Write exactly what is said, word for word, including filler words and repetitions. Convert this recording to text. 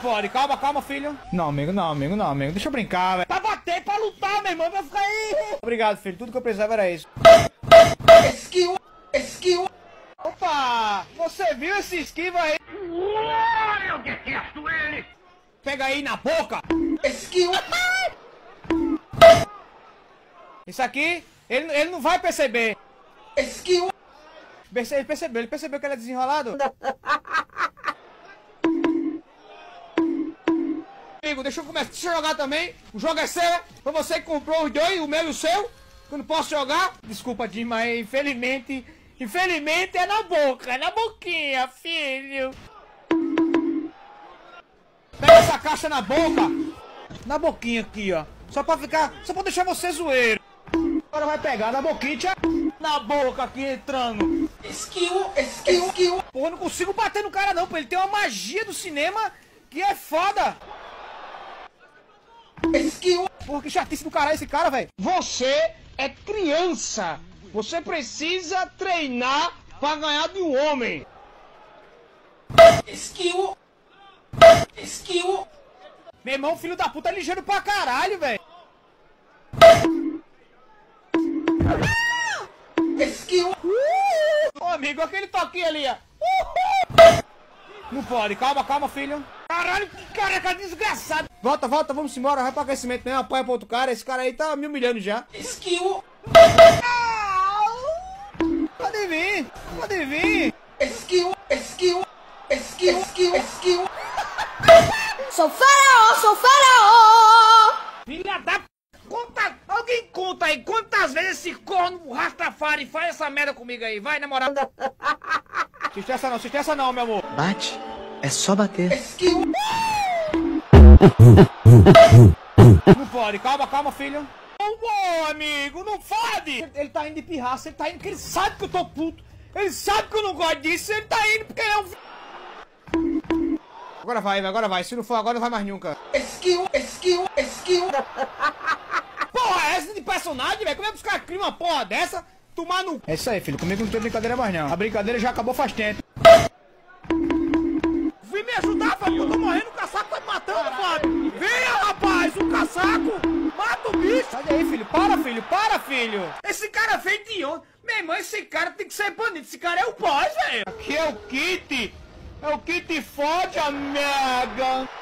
pode, calma, calma, filho. Não, amigo, não, amigo, não, amigo. Deixa eu brincar, velho. Pra bater, pra lutar, meu irmão, vai ficar aí. Obrigado, filho. Tudo que eu precisava era isso. Skill, skill. Opa, você viu esse esquiva aí? Eu detesto ele! Pega aí na boca. Skill. Isso aqui, ele, ele não vai perceber. Skill. Ele percebeu, ele percebeu que ele é desenrolado. Amigo, deixa eu começar. Deixa eu jogar também. O jogo é seu. Foi você que comprou os dois, o meu e o seu. Eu não posso jogar. Desculpa, Jim, mas infelizmente... Infelizmente é na boca, é na boquinha, filho. Pega essa caixa na boca. Na boquinha aqui, ó. Só pra ficar... Só pra deixar você zoeiro. Agora vai pegar na boquinha. Na boca aqui entrando. Skill, skill, skill. Porra, eu não consigo bater no cara não, pô. Ele tem uma magia do cinema que é foda. Skill. Porra, que chatice do caralho esse cara, velho. Você é criança. Você precisa treinar pra ganhar de um homem. Skill. Skill. Meu irmão, filho da puta, é ligeiro pra caralho, velho. Skill. Ô, amigo, aquele toquinho ali, ó. Não pode, calma, calma, filho. Caralho, que careca desgraçado. Volta, volta, vamos embora, vai pro aquecimento mesmo, apoia pro outro cara. Esse cara aí tá me humilhando já. Skill. Pode vir, pode vir. Skill, skill, skill, skill, skill. Sou faraó, sou faraó. Filha da... Conta... Alguém conta aí quantas vezes esse corno Rastafari faz essa merda comigo aí. Vai, na moral. Se estressa não, se estressa não, meu amor. Bate, é só bater. Skill. Não pode, calma, calma, filho. Ô, amigo, não fode! Ele, ele tá indo de pirraça, ele tá indo porque ele sabe que eu tô puto. Ele sabe que eu não gosto disso, ele tá indo porque ele é um... Agora vai, agora vai. Se não for agora, não vai mais nunca. Skill, skill, skill. Porra, é essa de personagem, velho? Como é que os caras criam uma porra dessa? Tomar no... É isso aí, filho. Comigo não tem brincadeira mais, não. A brincadeira já acabou faz tempo. Vem me ajudar, Fábio. Eu tô morrendo, o caçaco tá me matando, Fábio. Venha, rapaz, o caçaco. Mata o bicho. Sai daí, filho. Para, filho. Para, filho. Esse cara veio de onde? Meu irmão, esse cara tem que ser banido. Esse cara é o boss, velho. Aqui é o kit. É o kit fode, amiga.